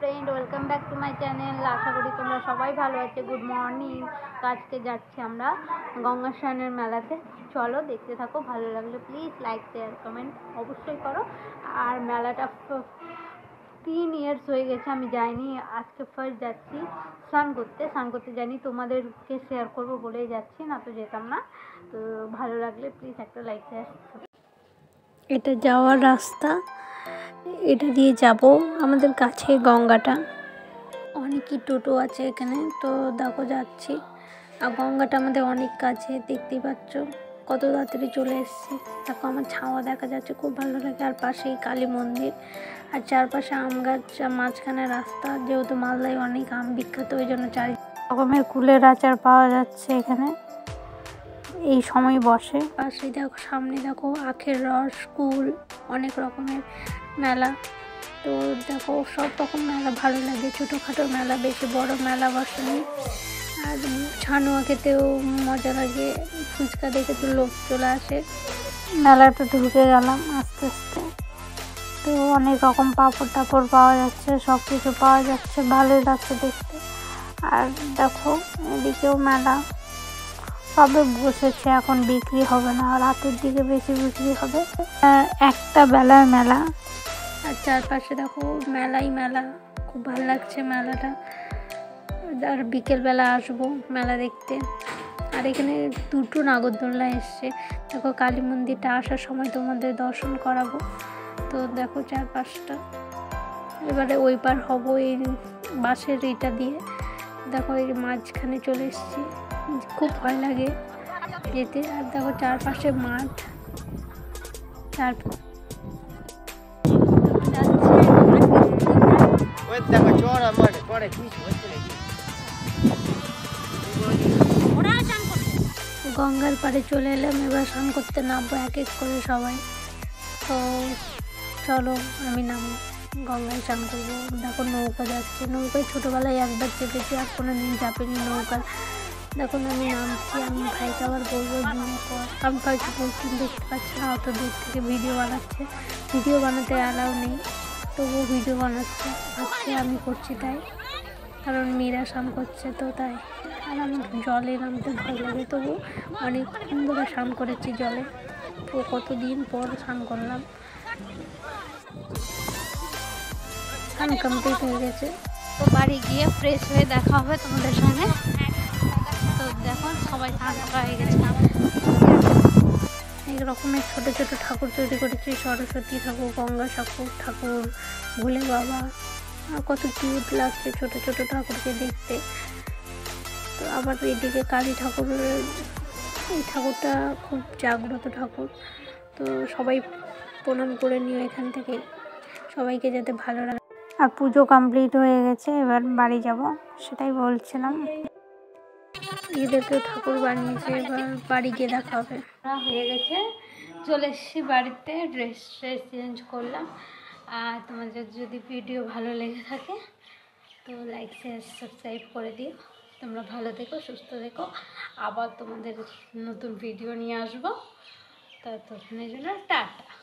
Friend, welcome back to my channel. আশা করি তোমরা সবাই ভালো আছো। Good morning. আজকে যাচ্ছি আমরা গঙ্গা স্নানের মেলাতে। চলো দেখতে থাকো, ভালো লাগলে প্লিজ লাইক শেয়ার কমেন্ট অবশ্যই করো। আর মেলাটা 3 ইয়ার্স হয়ে গেছে আমি যাইনি, আজকে ফার্স্ট যাচ্ছি স্নান করতে যাইনি, তোমাদেরকে শেয়ার করবো বলেই যাচ্ছি, না তো যেতাম না। তো ভালো লাগলে প্লিজ একটা লাইক শেয়ার। এটা যাওয়ার রাস্তা, এটা দিয়ে যাব আমাদের কাছে গঙ্গাটা। অনেকই টোটো আছে এখানে, তো দেখো যাচ্ছি। আর গঙ্গাটা আমাদের অনেক কাছে, দেখতেই পাচ্ছ কত তাড়াতাড়ি চলে এসেছি। দেখো আমার ছাওয়া দেখা যাচ্ছে, খুব ভালো লাগে। আর পাশেই কালী মন্দির, আর চারপাশে আম গাছ, মাঝখানে রাস্তা। যেহেতু মালদায় অনেক আম বিখ্যাত, ওই জন্য 4 রকমের কুলের আচার পাওয়া যাচ্ছে এখানে, এই সময় বসে। পাশে দেখো, সামনে দেখো আখের রস, কুল, অনেক রকমের মেলা। তো দেখো সব রকম মেলা ভালো লাগে, ছোটোখাটো মেলা, বেশি বড় মেলা বসেনি। আর ছানুয়া খেতেও মজা লাগে, ফুচকা দেখে তো লোক চলে আসে। মেলাটা ঢুকে গেলাম আস্তে আস্তে। তো অনেক রকম পাঁপড় টাপড় পাওয়া যাচ্ছে, সব কিছু পাওয়া যাচ্ছে, ভালোই লাগছে দেখতে। আর দেখো এদিকেও মেলা, সবে বসেছে, এখন বিক্রি হবে না, রাতের দিকে বেশি বিক্রি হবে। একটা বেলার মেলা, আর চারপাশে দেখো মেলাই মেলা, খুব ভালো লাগছে মেলাটা। আর বিকেলবেলা আসবো মেলা দেখতে। আর এখানে 2টো নাগরদোলনা এসছে। দেখো কালী মন্দিরটা আসার সময় তোমাদের দর্শন করাবো। তো দেখো চারপাশটা, এবারে ওই পার হবো এই বাসের এটা দিয়ে। দেখো এই মাঝখানে চলে এসেছি, খুব ভয় লাগে যেতে। আর দেখো চারপাশে মাঠ, গঙ্গার পাড়ে চলে এলাম। এবার স্নান করতে নামবো এক এক করে সবাই। তো চলো আমি নামবো, গঙ্গায় স্নান করবো। দেখো নৌকা যাচ্ছে, নৌকায় ছোটোবেলায় একবার চেপেছি, আর কোনো দিন চাপেনি নৌকা। দেখুন আমি নামছি, আমি ভাইকে আবার বলবো আমি ভাইকে বলছি, দেখতে পাচ্ছি না, অত দূর থেকে ভিডিও বানাচ্ছে। ভিডিও বানাতে অ্যালাউ নেই, তবুও ভিডিও বানাচ্ছে, ভাবছি আমি করছি তাই, কারণ মেয়েরা স্নান করছে তো তাই। আর আমার জলে নামতে ভয় লাগে, তবু অনেকক্ষণ ধরে স্নান করেছি জলে। তো কতদিন পর স্নান করলাম, স্নান কমপ্লিট হয়ে গেছে। তো বাড়ি গিয়ে ফ্রেশ হয়ে দেখা হবে তোমাদের সঙ্গে। তো দেখো সবাই স্নান করা হয়ে গেছে। এক রকমের ছোটো ছোটো ঠাকুর তৈরি করেছি, সরস্বতী ঠাকুর, গঙ্গা ঠাকুর, ভোলে বাবা। আর কত কিউট লাগছে ছোটো ছোটো ঠাকুরকে দেখতে। তো আবার এদিকে কালী ঠাকুরের, এই ঠাকুরটা খুব জাগ্রত ঠাকুর। তো সবাই প্রণাম করে নিও এখান থেকে, সবাইকে যাতে ভালো লাগে। আর পুজো কমপ্লিট হয়ে গেছে, এবার বাড়ি যাব, সেটাই বলছিলাম। এদেরকেও ঠাকুর বানিয়েছে, এবার বাড়ি গিয়ে দেখা হবে। হয়ে গেছে, চলে এসেছি বাড়িতে, ড্রেস চেঞ্জ করলাম। আর তোমাদের যদি ভিডিও ভালো লেগে থাকে তো লাইক শেয়ার সাবস্ক্রাইব করে দিও। তোমরা ভালো থেকো, সুস্থ থেকো, আবার তোমাদের নতুন ভিডিও নিয়ে আসবো। ততক্ষণের জন্য টাটা।